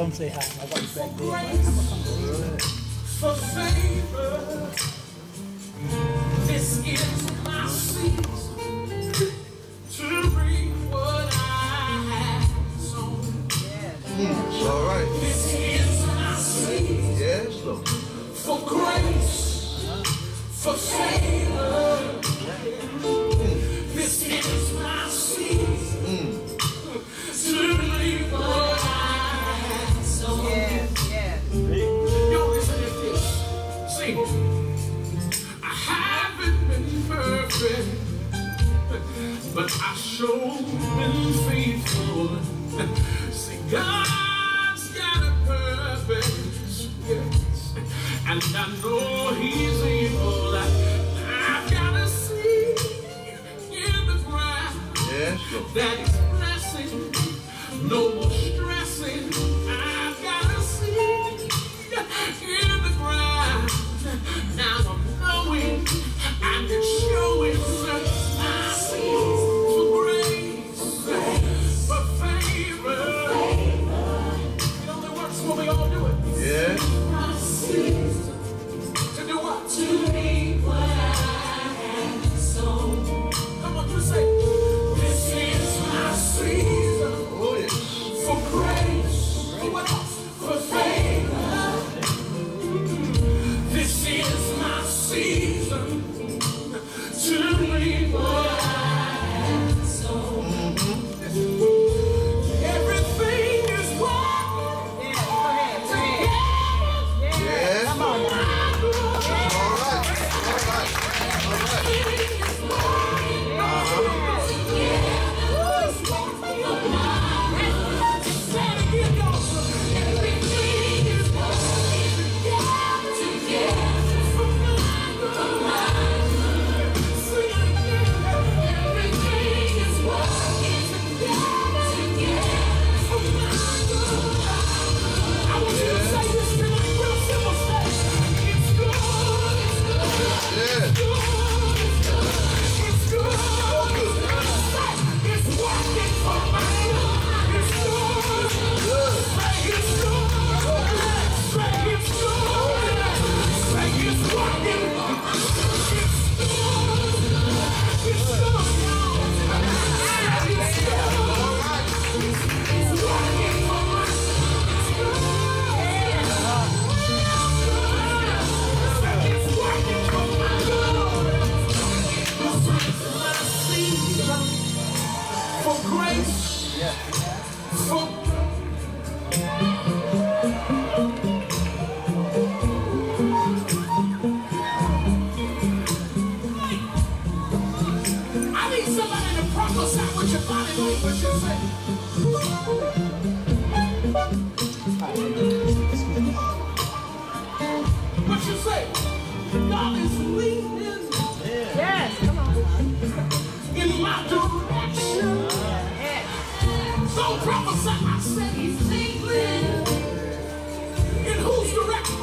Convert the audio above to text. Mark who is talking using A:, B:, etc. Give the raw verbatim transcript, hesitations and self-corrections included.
A: come say hi. I was back there. I'm gonna come
B: for favor. This is my season to reap what I have sown.
C: Mm, all right.
B: This is my season.
C: Yes, Lord.
B: For grace, for favor. This is my season
C: Mm.
B: to reap what I have sown.
D: Yes, yes.
B: Yo, listen to this. See, I haven't been perfect, but I sure been faithful. See, God's got a purpose, yes, and I know He's able. I've got to see in the ground
C: Yes, Lord.
B: that He's blessing, no more stressing. I've got to see in the ground. Now I'm knowing and it's showing. I see for grace, for favor. It only works when we all do it.
C: Yes.
B: To do what? To reap what I have sown. Come on, you say, this is my season.
C: Oh, yes.
B: For grace, for what else? For favor. This is my season to reap what I have sown. Everything is working
D: Yes, go ahead. Go ahead.
B: together.
C: Yes.
D: Come on now.
C: All right. All right. All right.
B: Everything is working together. It's working for my good. Say it again, y'all. Everything is working together for my good. Sing it again. Everything is working together for my good. I want you to say this tonight, real simple. Say, it's good, it's good,
C: Yes.
B: it's good, it's good, it's good. Say, it's working for my good. It's good.
C: Good.
B: Say it's good. Say it's good. Say it's working. It's good. It's good. Say it's good. It's working for my good. It's good. Say it's working for my good. This is my season for grace. For I need somebody to prophesy with your body language and say, what you say? God is leading
D: Yes, come on.
B: in my direction.
D: Yes.
B: Don't prophesy, I said He's leading. In whose direction?